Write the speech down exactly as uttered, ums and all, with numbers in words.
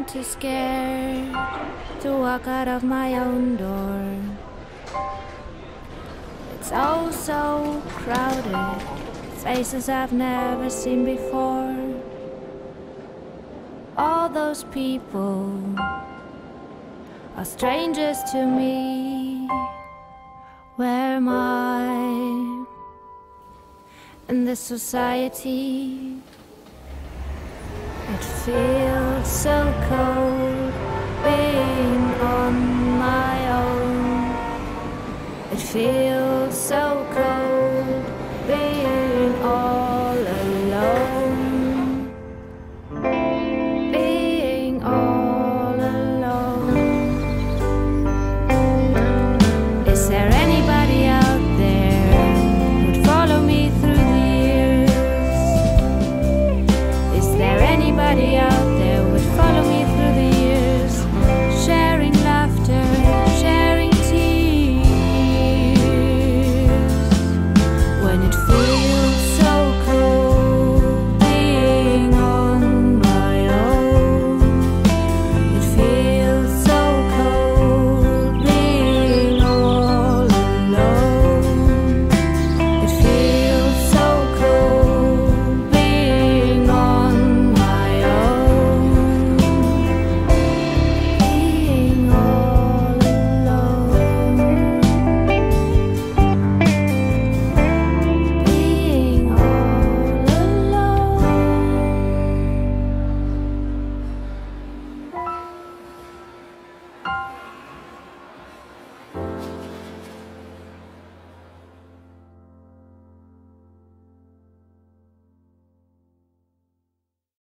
too scared to walk out of my own door. It's oh so crowded, faces I've never seen before. All those people are strangers to me. Where am I in this society? It feels so cold being on my own. It feels